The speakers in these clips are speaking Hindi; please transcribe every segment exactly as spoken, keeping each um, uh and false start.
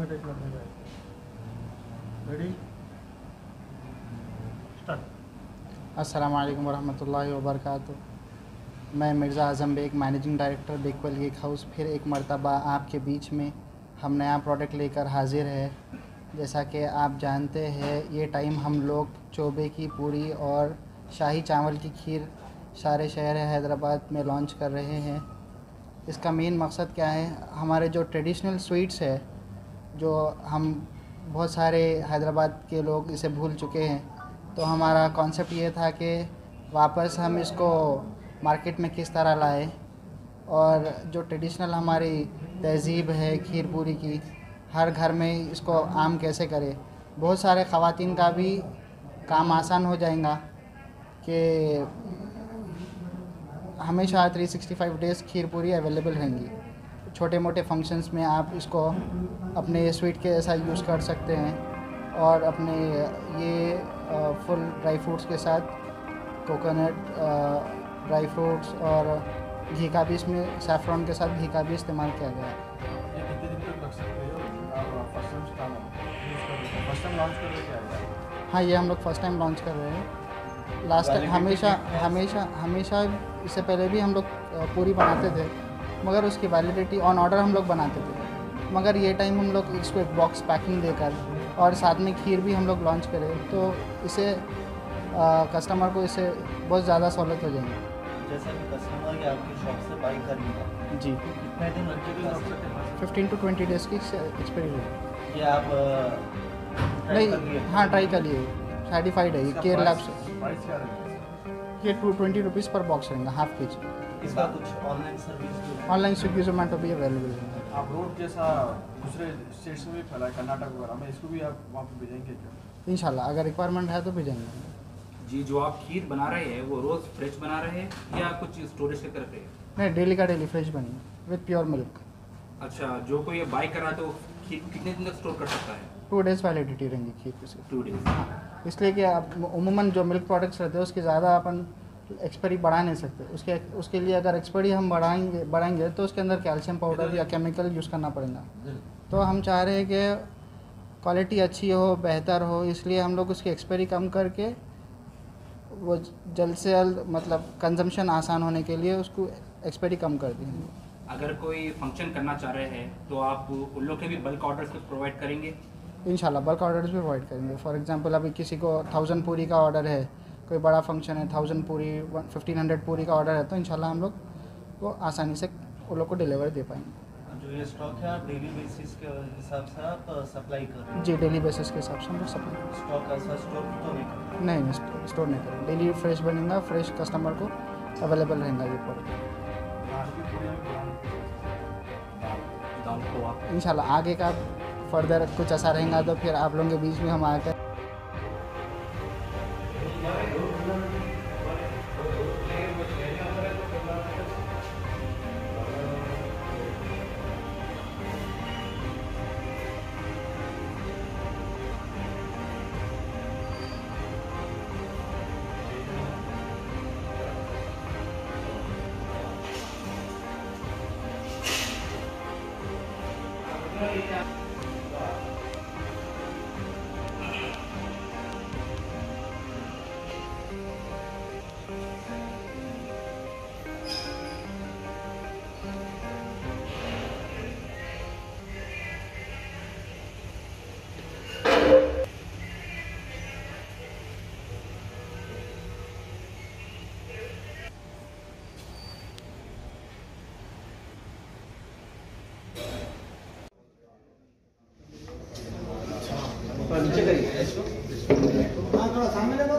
अस्सलाम वालेकुम वरहमतुल्लाहि वबरकातुहू। मैं Mirza Azam Baig, managing director Bakewell cake house, फिर एक मर्तबा आपके बीच में हम नया प्रोडक्ट लेकर हाजिर है। जैसा कि आप जानते हैं, ये टाइम हम लोग चोबे की पूरी और शाही चावल की खीर सारे शहर हैदराबाद में लॉन्च कर रहे हैं। इसका मेन मकसद क्या है? हमारे जो ट्रेडिशनल स्वीट्स है, जो हम बहुत सारे हैदराबाद के लोग इसे भूल चुके हैं, तो हमारा कॉन्सेप्ट ये था कि वापस हम इसको मार्केट में किस तरह लाए और जो ट्रेडिशनल हमारी तहज़ीब है खीर पूरी की, हर घर में इसको आम कैसे करें। बहुत सारे ख़वातीन का भी काम आसान हो जाएगा कि हमेशा थ्री सिक्सटी फाइव डेज़ खीर पूरी अवेलेबल रहेंगी। छोटे मोटे फंक्शंस में आप इसको अपने स्वीट के ऐसा यूज़ कर सकते हैं और अपने ये फुल ड्राई फ्रूट्स के साथ कोकोनट ड्राई फ्रूट्स और घी का भी, इसमें सैफ़रॉन के साथ घी का भी इस्तेमाल किया गया है। ये कितने दिन तक रख सकते हो? आप first time start first time launch कर रहे हैं? हाँ, ये हम लोग फर्स्ट टाइम लॉन्च कर रहे हैं। लास्ट टाइम हमेशा हमेशा हमेशा इससे पहले भी हम लोग पूरी बनाते थे, मगर उसकी वैलिडिटी ऑन ऑर्डर हम लोग बनाते थे। मगर ये टाइम हम लोग इसको एक बॉक्स पैकिंग देकर और साथ में खीर भी हम लोग लॉन्च करें, तो इसे कस्टमर को इससे बहुत ज़्यादा सहूलत हो जाएगी। जैसे कि कस्टमर या आपकी शॉप से बाई करेंगे जी, कितने दिन लगते? फिफ्टीन टू ट्वेंटी डेज़ की एक्सपायरी है। ये आप नहीं, हाँ, ट्राई कर लिए, सर्टिफाइड है ये केयर लैब से। प्राइस क्या रहेगा? ये टू ट्वेंटी रुपीज़ पर बॉक्स रहेगा, हाफ के जी। इसका कुछ online service? Online Swiggy Zomato भी अवेलेबल है। आप रोड जैसा दूसरे स्टेट्स में भी फैला है, कर्नाटक वगैरह में, इसको भी आप वहाँ पे भेजेंगे क्या? इंशाल्लाह अगर रिक्वायरमेंट है तो भेजेंगे। जी, जो आप खीर बना रहे हैं वो रोज़ फ्रेश बना रहे हैं या कुछ स्टोरेज करके रख रहे हैं? नहीं, डेली का डेली फ्रेश बनी विद प्योर मिल्क। अच्छा, जो कोई ये बाई कर रहा है तो खीर कितने दिन तक स्टोर कर सकता है? टू डेज़ वैलिडिटी रहेंगी खीर की सिर्फ। Two days. हाँ, इसलिए कि आप उमूमन जो मिल्क प्रोडक्ट्स रहते हैं उसकी ज़्यादा अपन एक्सपायरी बढ़ा नहीं सकते। उसके उसके लिए अगर एक्सपायरी हम बढ़ाएंगे बढ़ाएंगे तो उसके अंदर कैल्शियम पाउडर या केमिकल यूज़ करना पड़ेगा। तो हम चाह रहे हैं कि क्वालिटी अच्छी हो, बेहतर हो, इसलिए हम लोग उसकी एक्सपायरी कम करके वो जल्द से जल्द मतलब कंजम्पशन आसान होने के लिए उसको एक्सपायरी कम कर दी। अगर कोई फंक्शन करना चाह रहे हैं तो आप उन लोग के भी बल्क ऑर्डर्स को प्रोवाइड करेंगे? इंशाल्लाह बल्क ऑर्डर्स भी प्रोवाइड करेंगे। फॉर एग्जांपल अभी किसी को थाउजेंड पूरी का ऑर्डर है, कोई बड़ा फंक्शन है, थाउजेंड पूरी फिफ्टीन हंड्रेड पूरी का ऑर्डर है, तो इंशाल्लाह हम लोग वो आसानी से उन लोग को डिलीवर दे पाएंगे। जो ये स्टॉक है आप डेली बेसिस के हिसाब से आप सप्लाई कर रहे हैं? जी, डेली बेसिस के हिसाब से हम लोग सप्लाई। स्टॉक ऐसा स्टोर तो नहीं कर रहे? नहीं नहीं, स्टोर नहीं करें। डेली फ्रेश बनेगा, फ्रेश कस्टमर को अवेलेबल रहेगा ये प्रोडक्ट। दाल को आप इंशाल्लाह आगे का फर्दर कुछ ऐसा रहेगा तो फिर आप लोगों के बीच में हम आकर नीचे करिए इसको। हाँ, थोड़ा सामने ले लो।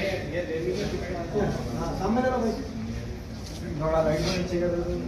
हाँ, सामने ले लो भाई। थोड़ा राइट में नीचे कर दो।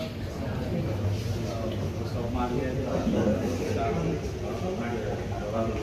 मार लिया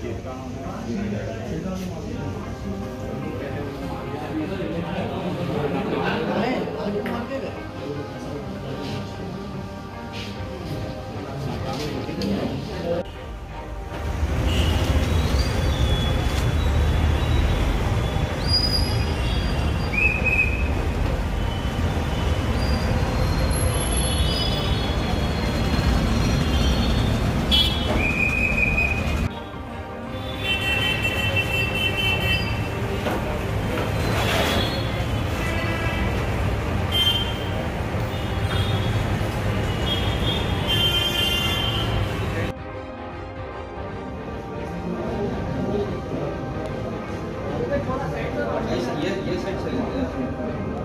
ये ये साइड से लेते हैं।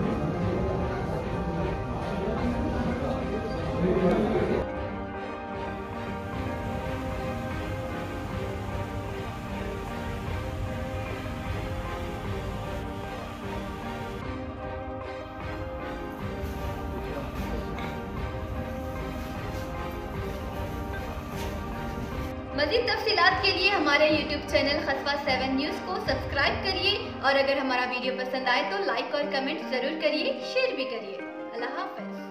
मज़ीद तफसीलात के लिए हमारे YouTube channel Qasba seven news को सब्सक्राइब करिए और अगर हमारा वीडियो पसंद आए तो लाइक और कमेंट ज़रूर करिए, शेयर भी करिए। अल्लाह हाफ़िज़।